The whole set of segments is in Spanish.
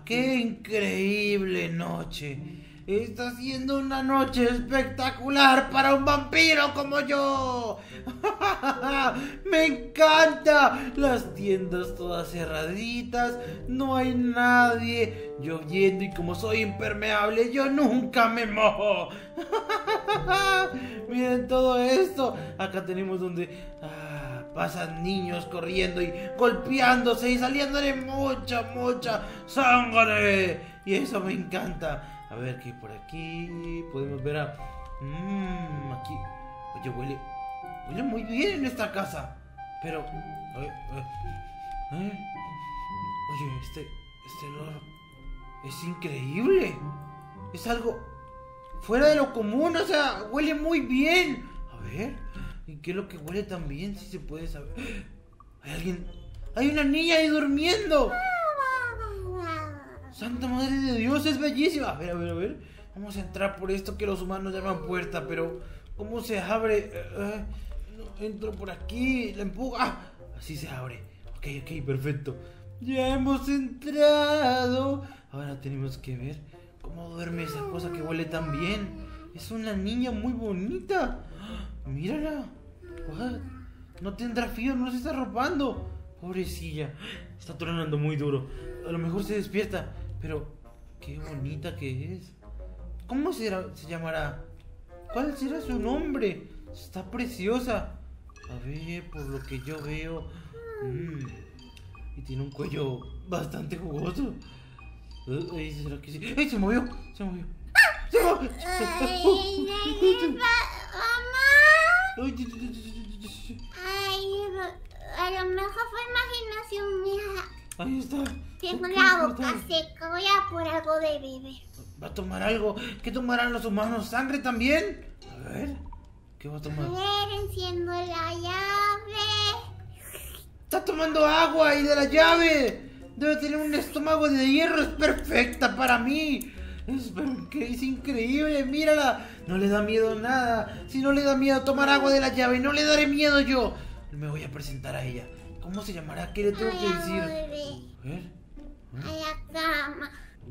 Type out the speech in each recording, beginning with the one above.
¡Qué increíble noche! Está siendo una noche espectacular para un vampiro como yo. ¡Me encanta! Las tiendas todas cerraditas, no hay nadie, lloviendo, y como soy impermeable, yo nunca me mojo. Miren todo esto. Acá tenemos donde pasan niños corriendo y golpeándose y saliéndole mucha sangre. Y eso me encanta. A ver, ¿qué hay por aquí? Podemos ver a... aquí... Oye, huele muy bien en esta casa. Pero... Oye, este olor es increíble. Es algo fuera de lo común, o sea, huele muy bien. A ver, ¿y qué es lo que huele tan bien? Si se puede saber. Hay alguien... Hay una niña ahí durmiendo. ¡Santa madre de Dios! ¡Es bellísima! A ver. Vamos a entrar por esto que los humanos llaman puerta, pero... ¿cómo se abre? No, entro por aquí, la empujo. Así se abre. Ok, perfecto. Ya hemos entrado. Ahora tenemos que ver cómo duerme esa cosa que huele tan bien. Es una niña muy bonita. Mírala. No tendrá frío, no se está arropando. Pobrecilla. Está tronando muy duro. A lo mejor se despierta. Pero qué bonita que es. ¿Cómo se llamará? ¿Cuál será su nombre? Está preciosa. A ver, por lo que yo veo. Y tiene un cuello bastante jugoso. ¿Será que sí? ¡Ay, se movió! A lo mejor fue imaginación mía. Ahí está. Tengo la boca seca, voy a por algo de beber. ¿Va a tomar algo? ¿Qué tomarán los humanos? ¿Sangre también? A ver, ¿qué va a tomar? A ver, enciendo la llave. ¡Está tomando agua! ¡Y de la llave! Debe tener un estómago de hierro, es perfecta para mí. Es increíble, mírala. No le da miedo nada. Si no le da miedo tomar agua de la llave, no le daré miedo yo. Me voy a presentar a ella. ¿Cómo se llamará? ¿Qué le tengo que decir? A ver. A la cama.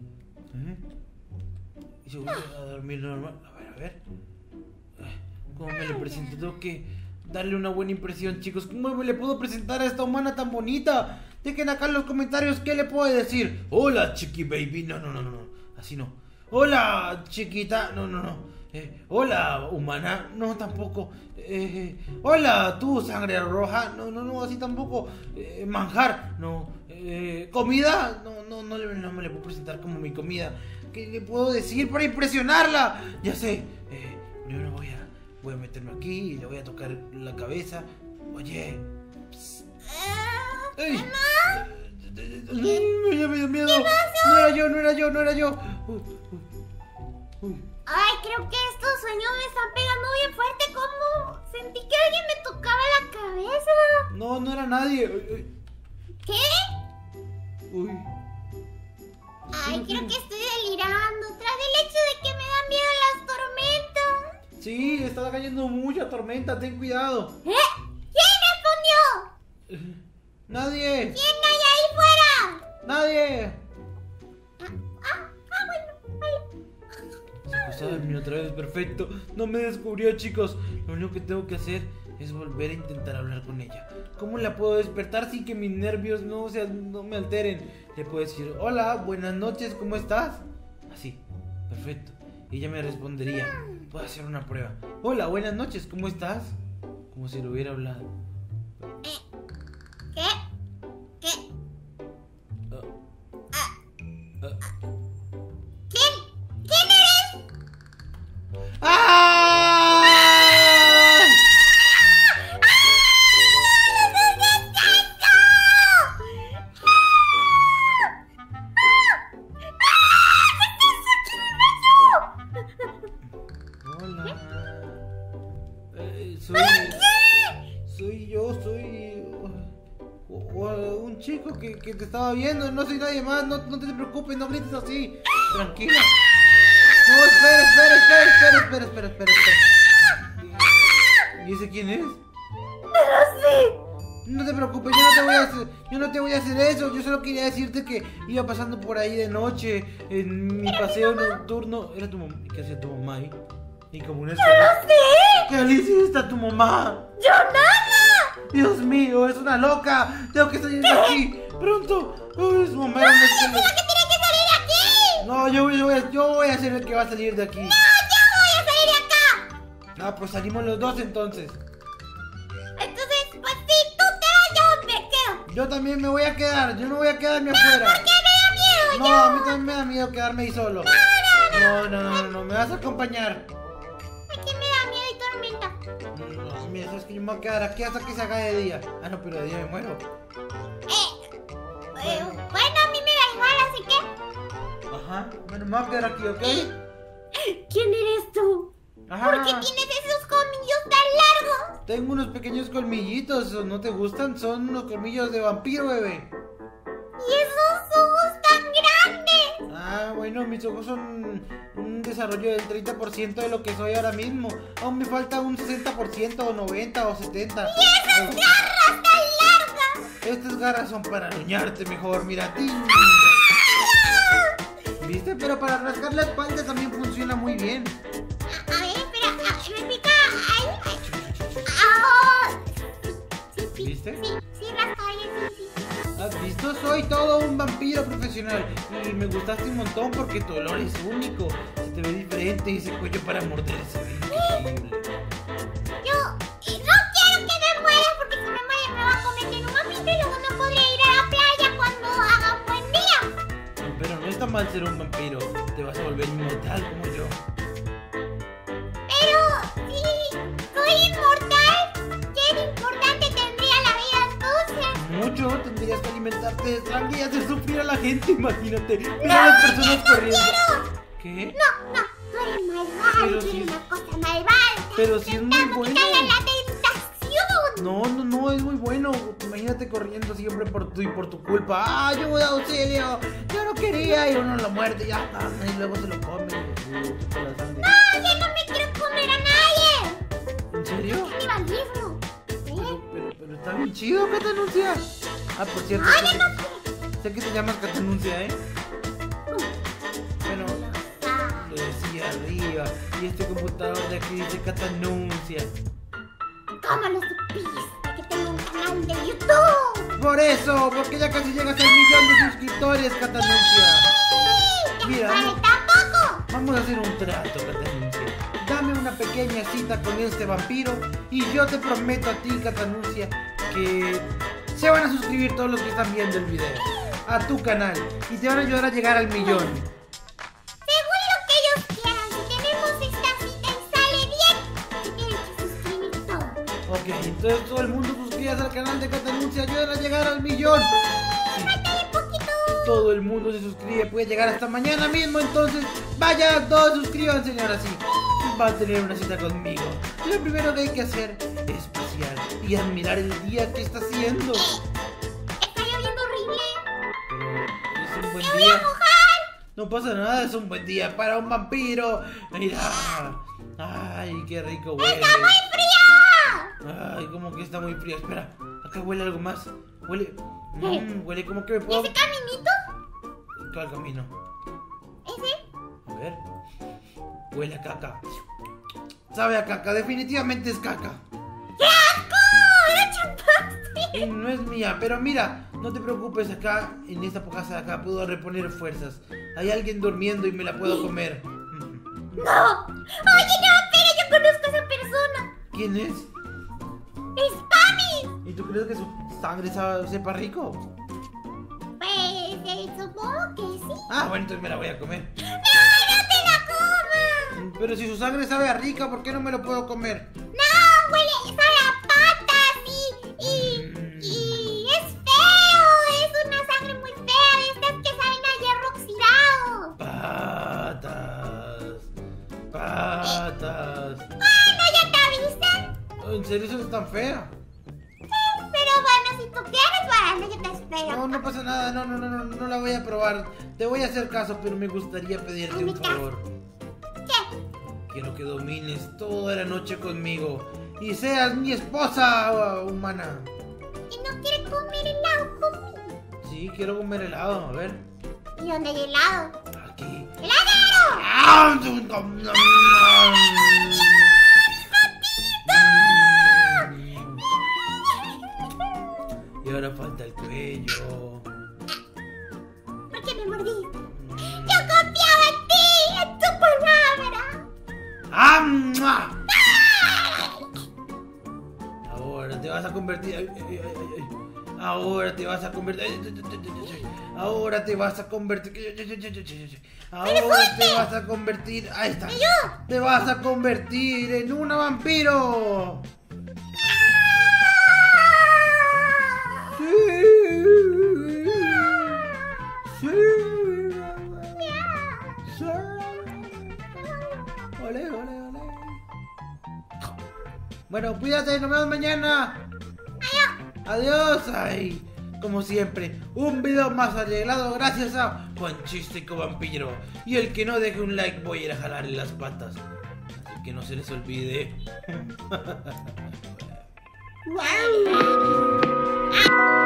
¿Y se vuelve a dormir normal? A ver. ¿Cómo me le presento? Tengo que darle una buena impresión, chicos. ¿Cómo me le puedo presentar a esta humana tan bonita? Dejen acá en los comentarios qué le puedo decir. Hola, chiqui baby. No. Así no. Hola, chiquita. No. Hola, humana. No, tampoco. Hola, tú, sangre roja. No, así tampoco. Manjar. No. Comida. No me le puedo presentar como mi comida. ¿Qué le puedo decir para impresionarla? Ya sé. Primero voy a meterme aquí y le voy a tocar la cabeza. Oye. ¡Ey! Me dio miedo. ¿Qué pasó? No era yo. Ay, creo que estos sueños me están pegando bien fuerte. ¿Cómo? Sentí que alguien me tocaba la cabeza. No era nadie. ¿Qué? Uy. Ay, creo que estoy delirando. Tras el hecho de que me dan miedo las tormentas. Sí, está cayendo mucha tormenta, ten cuidado. ¿Quién respondió? Nadie. ¿Quién hay ahí fuera? Nadie. Bueno, vale. Se puso a dormir otra vez, perfecto. No me descubrió, chicos. Lo único que tengo que hacer es volver a intentar hablar con ella. ¿Cómo la puedo despertar sin que mis nervios no me alteren? Le puedo decir, hola, buenas noches, ¿cómo estás? Así, perfecto. Y ella me respondería, puedo hacer una prueba. Hola, buenas noches, ¿cómo estás? Como si lo hubiera hablado. ¿Qué? ¿Quién eres? ¡Ah! Hola. Soy un chico que te estaba viendo. No soy nadie más. No te preocupes, no grites así. Tranquila. No, espera. ¿Y ese quién es? No lo sé. No te preocupes, yo no te voy a hacer eso. Yo solo quería decirte que iba pasando por ahí de noche en mi paseo nocturno. Era tu mamá. ¿Qué hacía tu mamá ahí? Y como una ¡Yo lo sé! ¿Qué le hiciste a tu mamá? ¡Yo nada! Dios mío, es una loca. Tengo que salir de aquí. Pronto. Ay, su mamá era una ¡Yo soy la que tiene que salir de aquí! No, yo voy a ser el que va a salir de aquí. ¡No, yo voy a salir de acá! Ah, pues salimos los dos entonces. Entonces, pues sí, tú te vas, yo me quedo. Yo también me voy a quedar. Yo no voy a quedarme afuera. ¿Por qué me da miedo? No, yo? a mí también me da miedo quedarme ahí solo. No, me vas a acompañar. ¿Por qué me da miedo y tormenta? No, mira, sabes que yo me voy a quedar aquí hasta que se haga de día. Ah, no, pero de día me muero. Bueno, a mí me da igual, así que... Ajá, bueno, me voy a quedar aquí, ¿ok? ¿Quién eres tú? Ajá. ¿Por qué tienes esos colmillos tan largos? Tengo unos pequeños colmillitos, ¿no te gustan? Son unos colmillos de vampiro, bebé. ¿Y esos ojos tan grandes? Ah, bueno, mis ojos son un desarrollo del 30% de lo que soy ahora mismo. Aún me falta un 60% o 90 o 70. ¿Y esas garras tan largas? Estas garras son para arañarte mejor, mira a ti. ¿Viste? Pero para rascar la espalda también funciona muy bien. A ver, espera, me pica. Ah, sí, ¿Viste? Sí, rasca, sí. ¿Has visto? Soy todo un vampiro profesional. Y me gustaste un montón porque tu olor es único. Se te ve diferente y ese cuello para morder se ve increíble. Yo no quiero que me muera porque si me muere me va a convertir en un vampiro y luego no podré ir a la playa cuando haga un buen día. Pero no está mal ser un vampiro. Te vas a volver inmortal como yo. Pero si soy inmortal, ¿qué de importante tendría la vida entonces? Mucho, tendrías que alimentarte de sangre y hacer sufrir a la gente, imagínate. Pero a las personas corriendo. ¿Qué? No, tú eres malvado, Pero tú si- eres una cosa malvada. pero si es muy Intentando bueno. quitarle la tentación. No, es muy bueno. Imagínate corriendo siempre por tu culpa. ¡Ah, ayuda, auxilio! Yo no quería y uno lo muerde y ya está. Y luego se lo come. No, yo no me quiero comer a nadie. ¿En serio? Es canibalismo. Pero está bien chido, Catanuncia. Ah, por cierto, Ay, no. sé que te llamas Catanuncia, ¿eh? Bueno, Ah, lo decía arriba. Y este computador de aquí dice Catanuncia. ¿Cómo lo supiste que tengo un canal de YouTube? Por eso, porque ya casi llegas al 1.000.000 de suscriptores, Catanuncia. Mira, Vale, tampoco. vamos a hacer un trato, Catanuncia. Dame una pequeña cita con este vampiro y yo te prometo a ti, Catanuncia, que se van a suscribir todos los que están viendo el video a tu canal y te van a ayudar a llegar al 1.000.000. Según lo que ellos quieran, si tenemos esta cita y sale bien, se tienen que suscribir todos. Ok, entonces todo el mundo suscríbase al canal de Catanuncia, ayudan a llegar al 1.000.000. Sí. Falta un poquito. Todo el mundo se suscribe, puede llegar hasta mañana mismo, entonces vayan todos, suscríbanse, señora, sí. Va a tener una cita conmigo. Lo primero que hay que hacer es pasear y admirar el día que está haciendo. Está lloviendo horrible. Pero es un buen ¡Me voy día. a mojar! No pasa nada, es un buen día para un vampiro. Mira. Ay, qué rico huele. ¡Está muy fría! Ay, como que está muy frío. Espera, acá huele algo más. Huele. Huele como que me ¿Y puedo. ese caminito? ¿Cuál camino? ¿Ese? A ver. Huele a caca. Sabe a caca, definitivamente es caca. ¡Qué asco! ¡La chupaste! Y no es mía, pero mira, no te preocupes, acá, en esta casa de acá, puedo reponer fuerzas. Hay alguien durmiendo y me la puedo comer. ¡No! Oye, no, pero yo conozco a esa persona. ¿Quién es? ¡Es Pami! ¿Y tú crees que su sangre sepa rico? Pues, supongo que sí. Ah, bueno, entonces me la voy a comer. ¡No, no te la comas! Pero si su sangre sabe a rica, ¿por qué no me lo puedo comer? ¡No! Huele, sabe a patas y es feo. Es una sangre muy fea de estas que saben a hierro oxidado. Patas. Bueno, ya te avisan. ¿En serio eso es tan fea? Pero bueno, si tú quieres, bueno, yo te espero. No, no pasa nada, no la voy a probar. Te voy a hacer caso, pero me gustaría pedirte En mi un caso. favor. ¿Qué? Quiero que domines toda la noche conmigo y seas mi esposa humana. ¿Y quiere comer helado conmigo. Sí, quiero comer helado, a ver. ¿Y dónde hay helado? Aquí. ¡Heladero! ¡Ah! Y ahora falta el cuello. ¿Por qué me mordiste? Yo confiaba en ti, en tu palabra. ¡Ah! ¡Mua! Ahora te vas a convertir. Ay, ay, ay, ay. Ahora te vas a convertir. Ahora te vas a convertir. Ahora te vas a convertir. Ahí está. Te vas a convertir en una vampiro. Sí. Sí. Ole, ole, ole. Bueno, cuídate, nos vemos mañana. Adiós. Ay, como siempre, un video más arreglado gracias a Juanchístico Vampiro. Y el que no deje un like voy a ir a jalarle las patas. Así que no se les olvide. Wow.